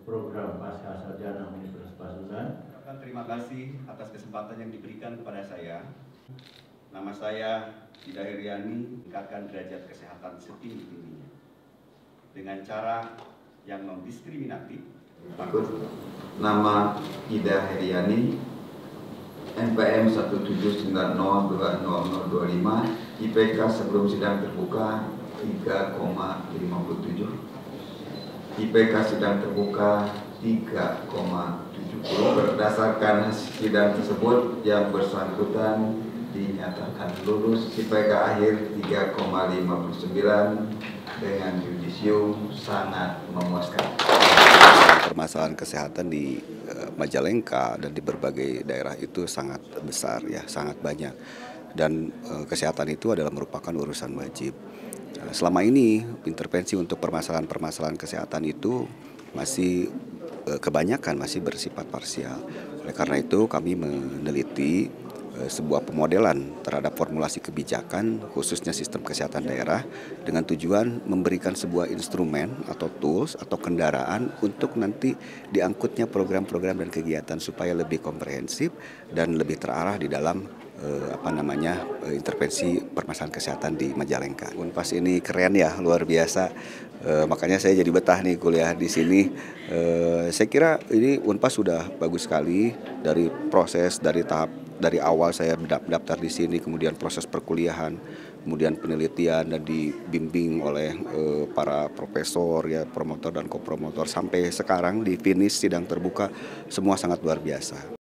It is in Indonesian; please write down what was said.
program Pasca Sarjana Universitas Pasundan. Terima kasih atas kesempatan yang diberikan kepada saya. Nama saya Ida Heriani, meningkatkan derajat kesehatan setinggi-tingginya dengan cara yang non-diskriminatif. Ikut nama Ida Heriani, NPM 179020025, IPK sebelum sidang terbuka 3,57, IPK sidang terbuka 3,70. Berdasarkan sidang tersebut, yang bersangkutan dinyatakan lulus IPK akhir 3,59 dengan yudisium sangat memuaskan. Permasalahan kesehatan di Majalengka dan di berbagai daerah itu sangat besar, ya, sangat banyak. Dan kesehatan itu adalah merupakan urusan wajib. Selama ini intervensi untuk permasalahan-permasalahan kesehatan itu masih kebanyakan masih bersifat parsial. Oleh karena itu kami meneliti sebuah pemodelan terhadap formulasi kebijakan khususnya sistem kesehatan daerah dengan tujuan memberikan sebuah instrumen atau tools atau kendaraan untuk nanti diangkutnya program-program dan kegiatan supaya lebih komprehensif dan lebih terarah di dalam intervensi permasalahan kesehatan di Majalengka. Unpas ini keren ya, luar biasa. Makanya saya jadi betah nih kuliah di sini. Saya kira ini Unpas sudah bagus sekali dari proses, dari awal saya daftar di sini, kemudian proses perkuliahan, kemudian penelitian dan dibimbing oleh para profesor, ya, promotor dan kopromotor sampai sekarang di finish sidang terbuka, semua sangat luar biasa.